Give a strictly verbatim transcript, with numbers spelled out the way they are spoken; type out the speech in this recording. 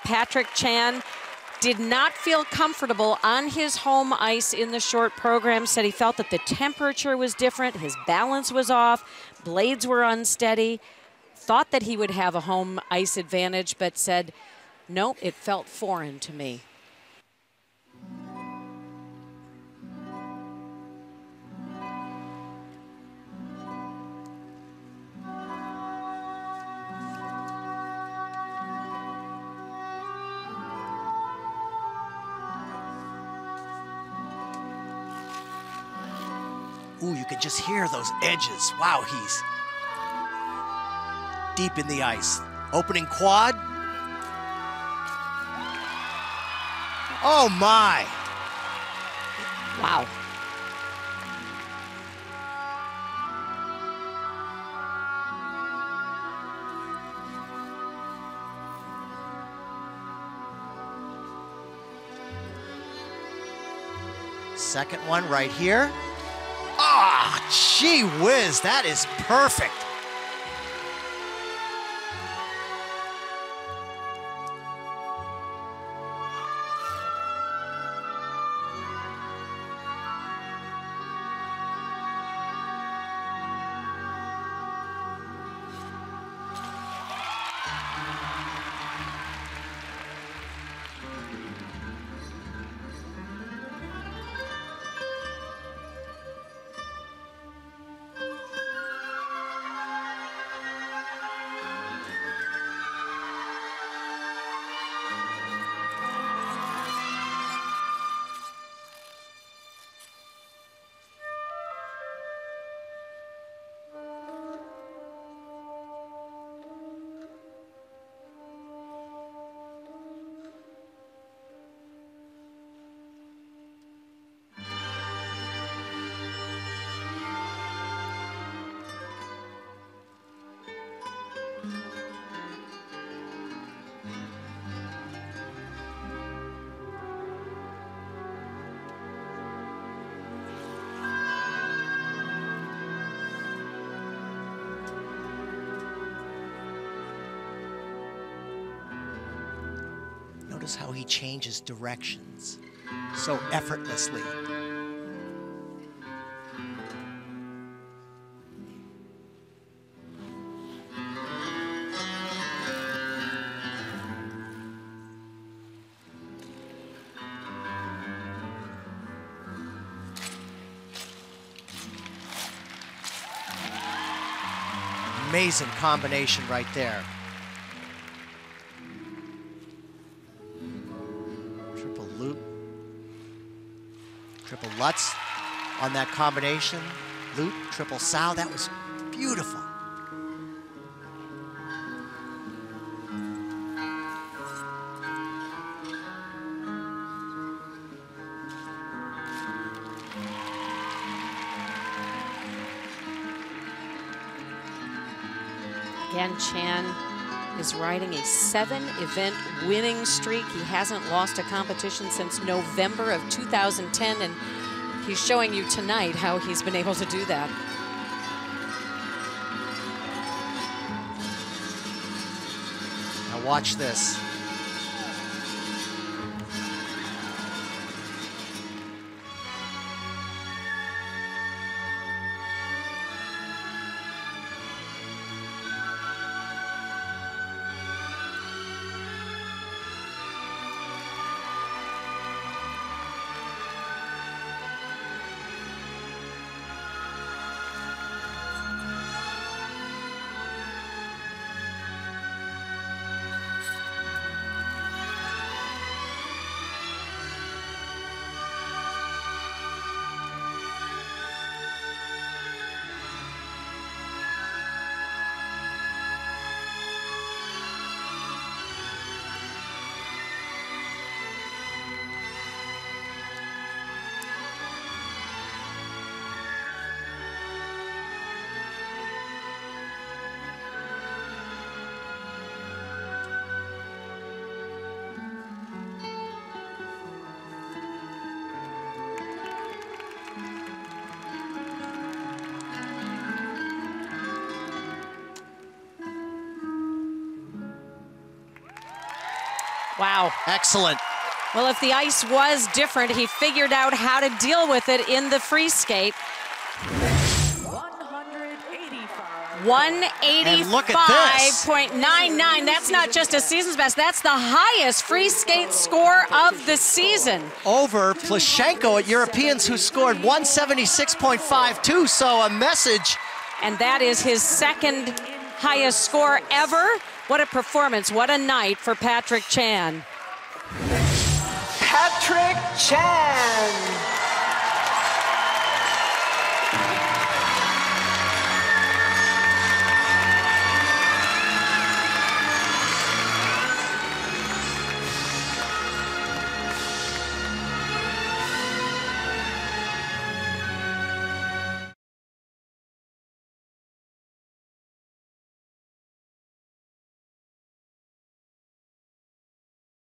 Patrick Chan did not feel comfortable on his home ice in the short program, said he felt that the temperature was different, his balance was off, blades were unsteady, thought that he would have a home ice advantage, but said, no, it felt foreign to me. Ooh, you can just hear those edges. Wow, he's deep in the ice. Opening quad. Oh my. Wow. Second one right here. Ah, gee whiz, that is perfect. Notice how he changes directions so effortlessly. Amazing combination right there. Triple loop. Triple Lutz on that combination. Loop, triple sow, that was beautiful. Again, Chan is riding a seven event winning streak. He hasn't lost a competition since November of two thousand ten, and he's showing you tonight how he's been able to do that. Now watch this. Wow. Excellent. Well, if the ice was different, he figured out how to deal with it in the free skate. one eighty-five point nine nine. That's not just a season's best. That's the highest free skate score of the season. Over Plushenko at Europeans, who scored one seventy-six point five two. So a message. And that is his second highest score ever. What a performance. What a night for Patrick Chan. Patrick Chan.